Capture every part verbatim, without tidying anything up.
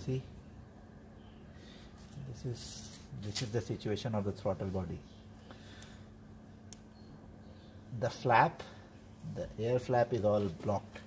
See, this is this is the situation of the throttle body. The flap, the air flap is all blocked.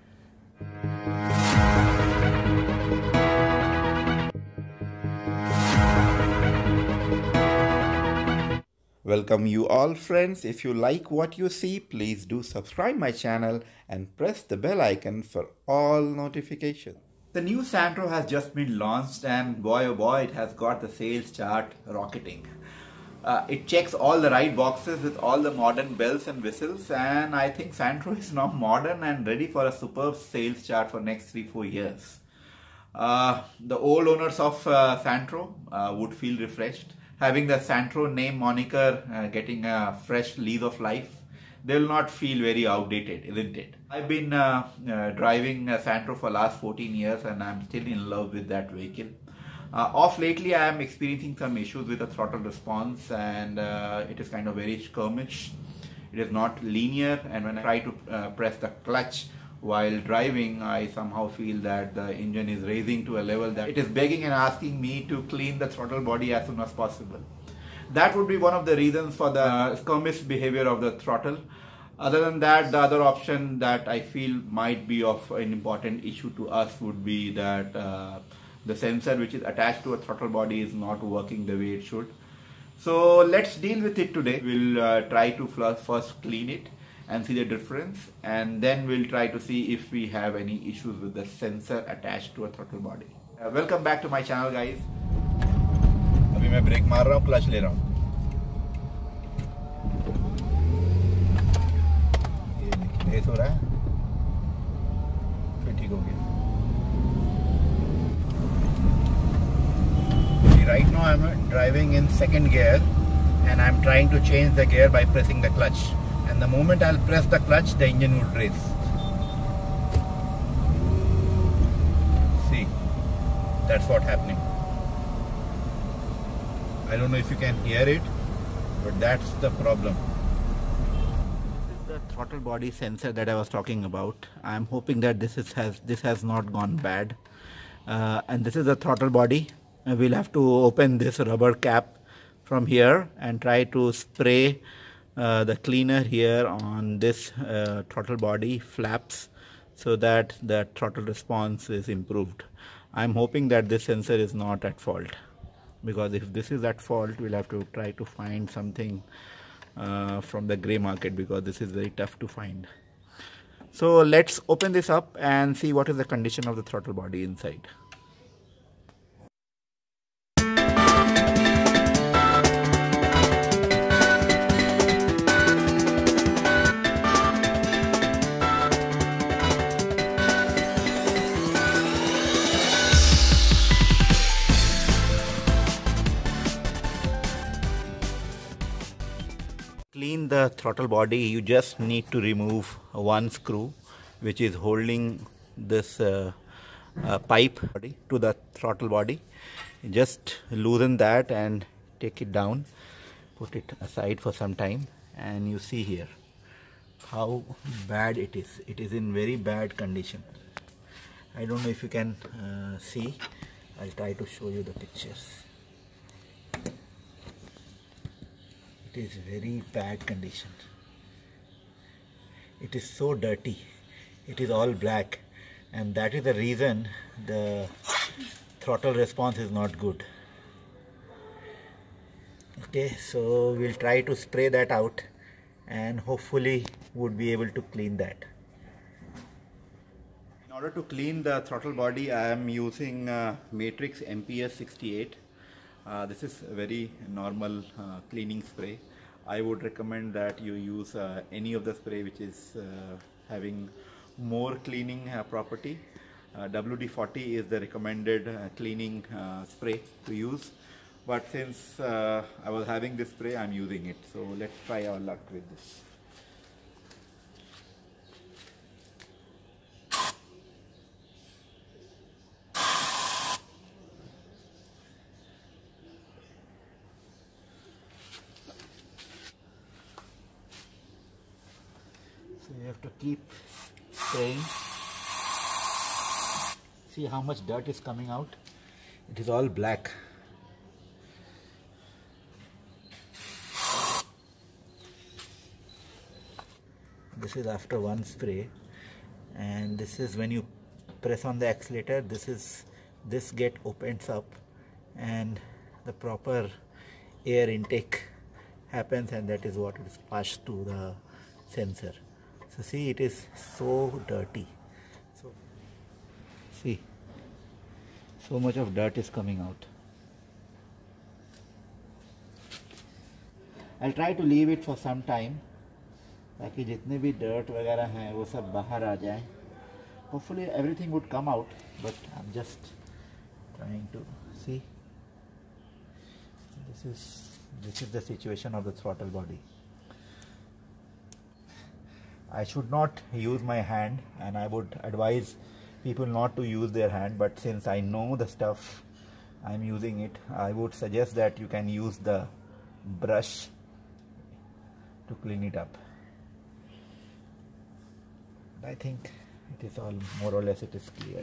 Welcome you all friends. If you like what you see, please do subscribe my channel and press the bell icon for all notifications. The new Santro has just been launched and boy oh boy, it has got the sales chart rocketing. Uh, it checks all the right boxes with all the modern bells and whistles, and I think Santro is now modern and ready for a superb sales chart for next three four years. Uh, the old owners of uh, Santro uh, would feel refreshed. Having the Santro name moniker uh, getting a fresh lease of life, they will not feel very outdated, isn't it? I've been uh, uh, driving a Santro for last fourteen years and I'm still in love with that vehicle. Uh, off lately I am experiencing some issues with the throttle response, and uh, it is kind of very skirmish. It is not linear, and when I try to uh, press the clutch while driving, I somehow feel that the engine is raising to a level that it is begging and asking me to clean the throttle body as soon as possible. That would be one of the reasons for the skirmish behavior of the throttle. Other than that, the other option that I feel might be of an important issue to us would be that uh, the sensor which is attached to a throttle body is not working the way it should. So let's deal with it today. We'll uh, try to first clean it and see the difference, and then we'll try to see if we have any issues with the sensor attached to a throttle body. Uh, welcome back to my channel guys. अभी मैं break मार रहा हूँ, clutch ले रहा हूँ. ये देखिए रेस हो रहा है, फिर ठीक हो गया. Right now I'm driving in second gear and I'm trying to change the gear by pressing the clutch. And the moment I'll press the clutch, the engine would race. See, that's what's happening. I don't know if you can hear it, but that's the problem. This is the throttle body sensor that I was talking about. I'm hoping that this is has this has not gone bad. Uh, and this is the throttle body. Uh, we'll have to open this rubber cap from here and try to spray Uh, the cleaner here on this uh, throttle body flaps so that the throttle response is improved. I'm hoping that this sensor is not at fault, because if this is at fault, we'll have to try to find something uh, from the grey market, because this is very tough to find. So let's open this up and see what is the condition of the throttle body inside. Clean the throttle body. You just need to remove one screw which is holding this uh, uh, pipe to the throttle body. Just loosen that and take it down, put it aside for some time, and you see here how bad it is. It is in very bad condition. I don't know if you can uh, see. I'll try to show you the pictures. It is very bad condition. It is so dirty. It is all black, and that is the reason the throttle response is not good. Okay, so we'll try to spray that out and hopefully would be able to clean that. In order to clean the throttle body, I am using uh, Matrix M P S sixty-eight. Uh, this is a very normal uh, cleaning spray. I would recommend that you use uh, any of the spray which is uh, having more cleaning uh, property. Uh, W D forty is the recommended uh, cleaning uh, spray to use. But since uh, I was having this spray, I am using it. So let's try our luck with this. So you have to keep spraying. see how much dirt is coming out. It is all black. This is after one spray, and this is when you press on the accelerator, this is this gate opens up and the proper air intake happens, and that is what is passed to the sensor. So see, it is so dirty. So see, so much of dirt is coming out. I'll try to leave it for some time ताकि जितने भी dirt वगैरह हैं वो सब बाहर आ जाए. Hopefully everything would come out, but I'm just trying to see. This is this is the situation of the throttle body. I should not use my hand, and I would advise people not to use their hand, but since I know the stuff, I'm using it. I would suggest that you can use the brush to clean it up. I think it is all more or less it is cleared.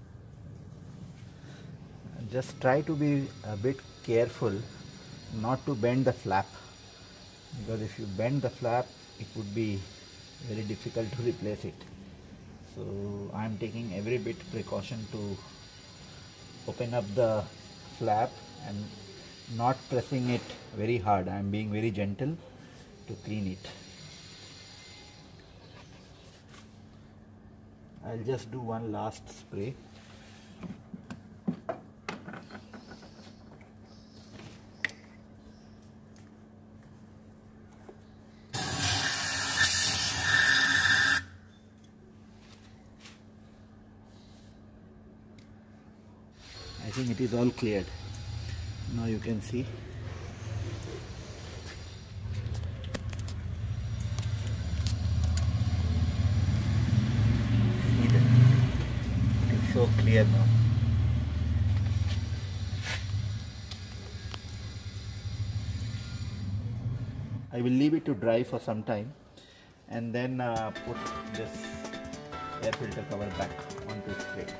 Just try to be a bit careful not to bend the flap, because if you bend the flap it would be very difficult to replace it. So I am taking every bit precaution to open up the flap and not pressing it very hard. I am being very gentle to clean it. I'll just do one last spray. I think it is all cleared. Now you can see. See that? It is so clear now. I will leave it to dry for some time and then uh, put this air filter cover back onto its plate.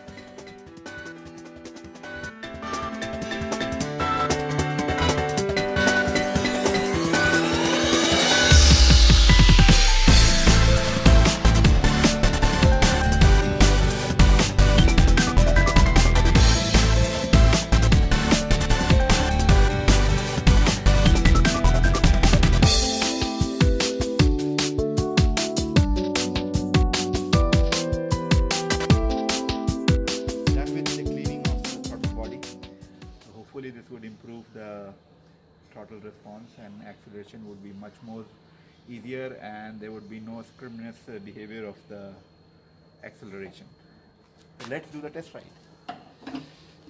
Hopefully this would improve the throttle response, and acceleration would be much more easier, and there would be no scrimness behavior of the acceleration. So let's do the test ride.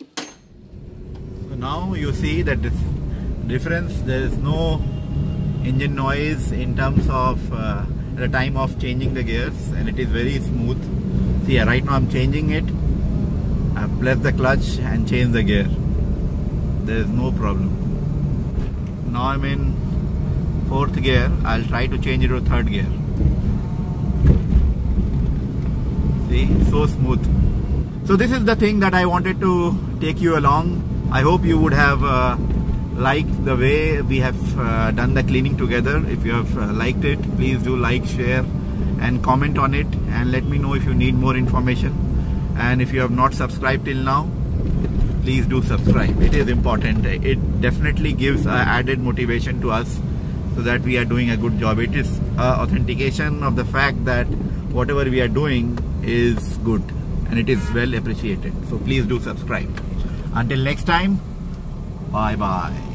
So now you see that this difference, there is no engine noise in terms of uh, the time of changing the gears, and it is very smooth. See, right now I'm changing it. I've pressed the clutch and changed the gear. There is no problem. Now I'm in fourth gear. I'll try to change it to third gear. See, so smooth. So this is the thing that I wanted to take you along. I hope you would have uh, liked the way we have uh, done the cleaning together. If you have uh, liked it, please do like, share and comment on it, and let me know if you need more information. And if you have not subscribed till now, please do subscribe. It is important. It definitely gives uh, added motivation to us so that we are doing a good job. It is uh, authentication of the fact that whatever we are doing is good and it is well appreciated. So please do subscribe. Until next time, bye bye.